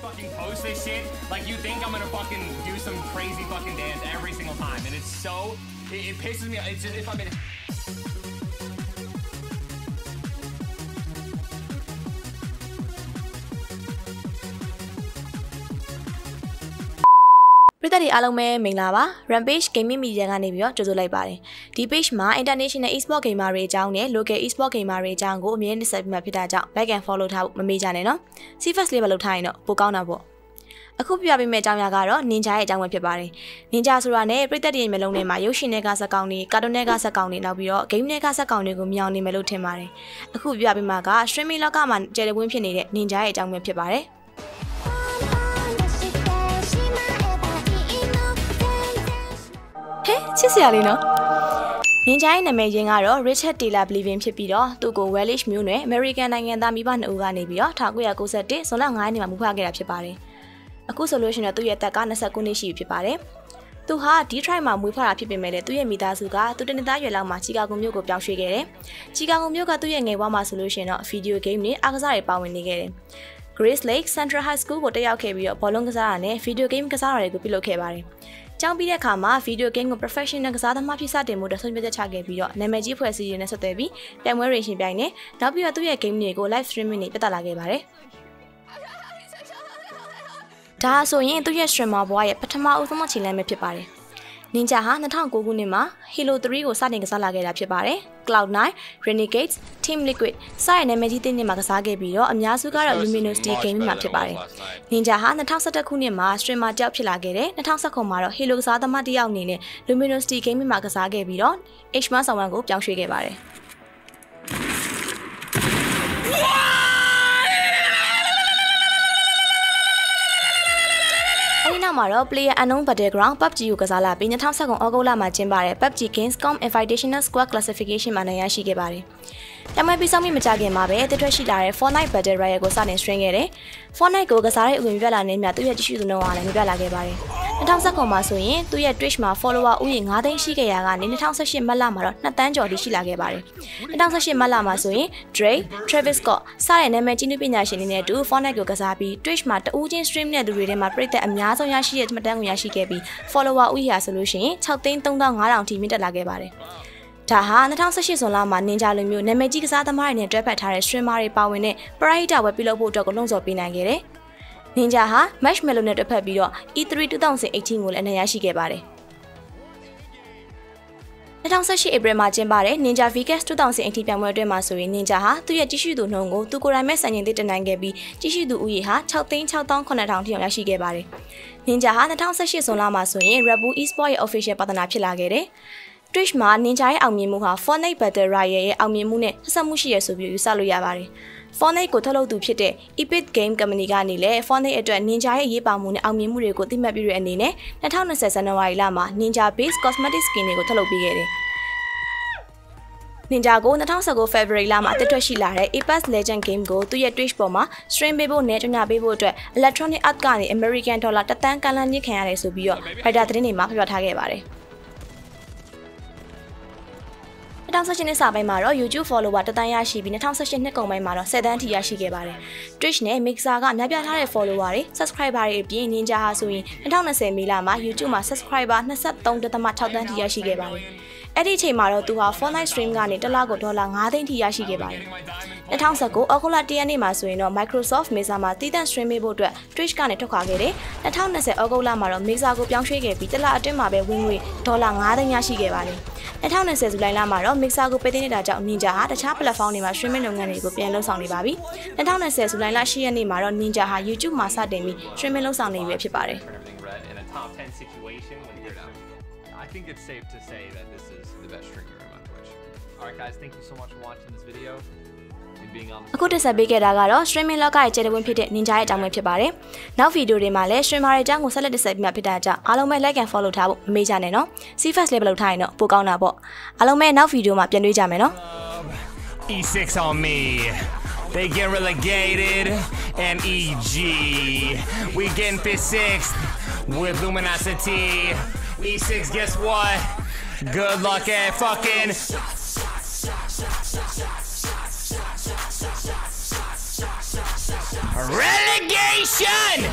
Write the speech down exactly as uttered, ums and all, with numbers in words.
fucking post this shit, like you think I'm gonna fucking do some crazy fucking dance every single time, and it's so it, it pisses me off. It's just if I'm in. ပြည်သက်တွေအားလုံးပဲမင်္ဂလာပါ Rampage Gaming Media ကနေပြီးတော့ကြိုဆိုလိုက်ပါတယ်ဒီ page မှာ International Esport Gamer တွေအကြောင်းနဲ့ Local Esport Gamer တွေအကြောင်းကိုအမြဲတမ်းဆက်ပြီးမှဖြစ်တာကြောင့် Like and Follow ထားဖို့မမေ့ကြနဲ့နော် See first လေးပဲလုပ်ထားရင်တော့ပိုကောင်းတာပေါ့အခုပြပြပေးမယ့်အကြောင်းအရာကတော့ Ninja ရဲ့အကြောင်းပဲဖြစ်ပါတယ် Ninja ဆိုတာနဲ့ပြည်သက်တွေရဲ့မျိုးလုံးထဲမှာရုပ်ရှင်တွေကဇာတ်ကောင်တွေကာတွန်းတွေကဇာတ်ကောင်တွေနောက်ပြီးတော့ game တွေကဇာတ်ကောင်တွေကိုမြောင်နေမယ်လို့ထင်ပါတယ်အခုပြပြပေးမှာက streaming လောကမှာကျယ်ဝန်းဖြစ်နေတဲ့ Ninja ရဲ့အကြောင်းပဲဖြစ်ပါတယ်ဟဲ့ချစ်စရာလေးနော်နင်ဂျာရဲ့နာမည်ရင်းကတော့ Richard Taylor Believing ဖြစ်ပြီးတော့သူ့ကို Welsh မျိုးနွယ် American နိုင်ငံသားမိဘနှစ်ဦးကနေပြီးတော့၁၉၉၁ဇွန်လ၅ရက်နေ့မှာမူဖွားခဲ့တာဖြစ်ပါတယ်အခုဆိုလို့ရှိရင်တော့သူ့ရဲ့အသက်က၂၉နှစ်ရှိပြီဖြစ်ပါတယ်သူဟာ Detroit မှာမွေးဖွားတာဖြစ်ပေမဲ့လည်းသူ့ရဲ့မိသားစုကသူတနင်္သာရွယ်လောက်မှာချီကာဂိုမြို့ကိုပြောင်းရွှေ့ခဲ့တယ်ချီကာဂိုမြို့ကသူ့ရဲ့ငယ်ဘဝမှာဆိုလို့ရှိရင်တော့ video game နဲ့အားကစားတွေပါဝင်နေခဲ့တယ် Grace Lake Central High School ကိုတက်ရောက်ခဲ့ပြီးတော့ဘောလုံးကစားတာနဲ့ video game ကစားတာတွေကိုပြုလုပ်ခဲ့ပါတယ်ကျောင်းပြီးတဲ့အခါမှာ video game ကို professional ကစားသမားဖြစ်စတင်မှုတဆုံးဖြတ်ချက်ချခဲ့ပြီးတော့နာမည်ကြီးဖွဲ့စည်းရင်းနဲ့ဆက်သွယ်ပြီးပြိုင်ပွဲတွေရှင်ပြိုင်နေနောက်ပြီးတော့သူ့ရဲ့ game တွေကို live streaming နဲ့ပြသလာခဲ့ပါတယ်ဒါဆိုရင်သူ့ရဲ့ streamer ဘဝရဲ့ပထမအဆုံးခြေလှမ်းပဲဖြစ်ပါတယ်Ninja ဟာ၂၀၀၉ခုနှစ်မှာ Halo 3ကိုစတင်ကစားလာခဲ့တာဖြစ်ပါတယ် Cloud nine, Renegades, Team Liquid စတဲ့နာမည်ကြီးတင်းတွေမှာကစားခဲ့ပြီးတော့အများစုကတော့ Luminosity Game မှာဖြစ်ပါတယ် Ninja ဟာ၂၀၁၁ခုနှစ်မှာ streamer တယောက်ဖြစ်လာခဲ့တယ်၂၀၁၉မှာတော့ Halo ကစားသမားတယောက်အနေနဲ့ Luminosity Game မှာကစားခဲ့ပြီးတော့ H one ဆောင်ဝမ်ကိုပြောင်းရွှေ့ခဲ့ပါတယ်အဲဒီနောက်မှာတော့ Player Unknown Battleground ပပ်ဂျီ ကိုကစားလာပြီး၂၀၁၉ဩဂုတ်လမှာကျင်းပတဲ့ ပပ်ဂျီ Gamescom Invitational Squad Classification မှာနိုင်ရရှိခဲ့ပါတယ်။တမန်ပြီးဆောင်မိမကြခင်မှာပဲတစ်ထွက်ရှိလာတဲ့ Fortnite Battle Royale ကိုစတင် stream ခဲ့တယ်။ Fortnite ကိုကစားတဲ့အဝင်ပြလာနေမြသူ့ရဲ့ကြည့်ရှုသူနှုန်းအားလည်းပြလာခဲ့ပါတယ်။၂၀၁၉မှာဆိုရင်သူ့ရဲ့ Twitch မှာ follower ဦးရေ၅သိန်းရှိခဲ့ရာကနေ၂၀၁၈မတ်လမှာတော့၂တန်းကျော်ထိရှိလာခဲ့ပါတယ်။၂၀၁၈မတ်လမှာဆိုရင် Drake, Travis Scott စတဲ့နာမည်ကြီးပညာရှင်တွေနဲ့အတူ Fortnite ကိုကစားပြီး Twitch မှာတဦးချင်း stream တဲ့သူတွေထဲမှာပြည်သက်အများဆုံးရရှိတဲ့မှတ်တမ်းကိုရရှိခဲ့ပြီး follower ဦးရေဟာဆိုလို့ရှိရင်၆သိန်း၃သောင်း၅ထောင်ထိမြင့်တက်လာခဲ့ပါတယ်။ဒါဟာ၂၀၁၈ဇွန်လမှာ Ninja လိုမျိုးနာမည်ကြီးကစားသမားတွေနဲ့တွဲဖက်ထားတဲ့ streamer တွေပါဝင်တဲ့ Pride ဝယ်ပြုလုပ်ဖို့အတွက်ကိုလုံဆော်ပေးနိုင်ခဲ့တယ်။ Ninja ဟာ Marshmallow နဲ့တွဲဖက်ပြီးတော့ E three twenty eighteen ကိုလည်းအနိုင်ရရှိခဲ့ပါတယ်။၂၀၁၈ April မှာကျင်းပတဲ့ Ninja Vegas twenty eighteen ပြိုင်ပွဲအတွင်းမှာဆိုရင် Ninja ဟာသူ့ရဲ့ကြည့်ရှုသူနှုန်းကိုသူကိုယ်တိုင်မဲ့စံချိန်သစ်တင်နိုင်ခဲ့ပြီးကြည့်ရှုသူဦးရေဟာ၆သိန်း၆သောင်း၇ထောင်ထိအောင်ရရှိခဲ့ပါတယ်။ Ninja ဟာ၂၀၁၈ဇွန်လမှာဆိုရင် Red Bull Esports ရဲ့ official partner ဖြစ်လာခဲ့တယ်။ Twitch မှာ Ninja ရဲ့အောင်မြင်မှုဟာ Fortnite Battle Royale ရဲ့အောင်မြင်မှုနဲ့ဆက်ဆက်မှုရှိရဆိုပြီးယူဆလို့ရပါတယ်။ Fortnite ကိုထုတ်လုပ်သူဖြစ်တဲ့ Epic Game Company ကနေလည်း Fortnite အတွက် Ninja ရဲ့ရေးပါမှုနဲ့အောင်မြင်မှုတွေကိုသိမှတ်ပြုတဲ့အနေနဲ့၂၀၂၀ဇန်နဝါရီလမှာ Ninja Base Cosmetic Skin တွေကိုထုတ်လုပ်ပေးခဲ့တယ်။ Ninja ကို၂၀၁၉ February လမှာအသစ်ထွက်ရှိလာတဲ့ Apex Legend Game ကိုသူ့ရဲ့ Twitch ပေါ်မှာ stream ပေးဖို့နဲ့ကြေညာပေးဖို့အတွက် Electronic Arts ကနေ American Dollar တစ်သန်းကန်လန်းညှစ်ခံရတယ်ဆိုပြီးတော့ Writer သတင်းတွေမှာဖော်ပြထားခဲ့ပါတယ်။၂၀၁၈နှစ်စပိုင်းမှာတော့ YouTube follower တစ်သန်းရရှိပြီး၂၀၁၈နှစ်ကုန်ပိုင်းမှာတော့၁၀သန်းထိရရှိခဲ့ပါတယ်။ Twitch နဲ့ Mixer ကများပြားထားတဲ့ follower တွေ subscriber တွေအပြင် Ninja ဟာဆိုရင်၂၀၂၀မေလမှာ YouTube မှာ subscriber ၂၃.၆သန်းထိရရှိခဲ့ပါတယ်။အဲ့ဒီအချိန်မှာတော့သူဟာ Fortnite stream ကနေတစ်လကိုဒေါ်လာ၅သိန်းထိရရှိခဲ့ပါတယ်။၂၀၁၉အောက်တိုဘာ၁ရက်နေ့မှာဆိုရင်တော့ Microsoft Mixer မှာတည်တံ့ stream ပေးဖို့အတွက် Twitch ကနေထွက်ခွာခဲ့တယ်။၂၀၂၀အောက်တိုဘာမှာတော့ Mixer ကိုပြောင်းရွှေ့ခဲ့ပြီးတစ်လအတွင်းမှာပဲဝင်ငွေဒေါ်လာ၅သိန်းရရှိခဲ့ပါတယ်။၂၀၂၀ဇူလိုင်လမှာတော့ Mixer ကိုပိတ်သိမ်းနေတာကြောင့် Ninja ဟာတခြား platform တွေမှာ streaming လုပ်ငန်းတွေကိုပြန်လုပ်ဆောင်နေပါပြီ။၂၀၂၀ဇူလိုင်လ၈ရက်နေ့မှာတော့ Ninja ဟာ YouTube မှာစတင်ပြီး streaming လုပ်ဆောင်နေပြီဖြစ်ပါတယ်။ I think it's safe to say that this is the best streamer on Twitch. Alright guys, thank you so much for watching this video. And being on အခုတက်ဆက်ပေးခဲ့တာကတော့ streaming လောကရဲ့ကျယ်ဝန်းဖြစ်တဲ့ Ninja ရဲ့အကြောင်းပဲဖြစ်ပါတယ်။နောက်ဗီဒီယိုတွေမှာလည်း streamer တွေအကြောင်းကိုဆက်လက်တက်ဆက်ပြီးမှဖြစ်တာကြောင့်အားလုံးပဲ like and follow ထားဖို့မမေ့ကြနဲ့နော်။ See first လေးပဲလုပ်ထားရင်တော့ပိုကောင်းတာပေါ့။အားလုံးပဲနောက်ဗီဒီယိုမှာပြန်တွေ့ကြမယ်နော်။ E six on me. They get relegated and E G. We getting fifth sixth with luminosity. E six, guess what? Good luck at fucking relegation!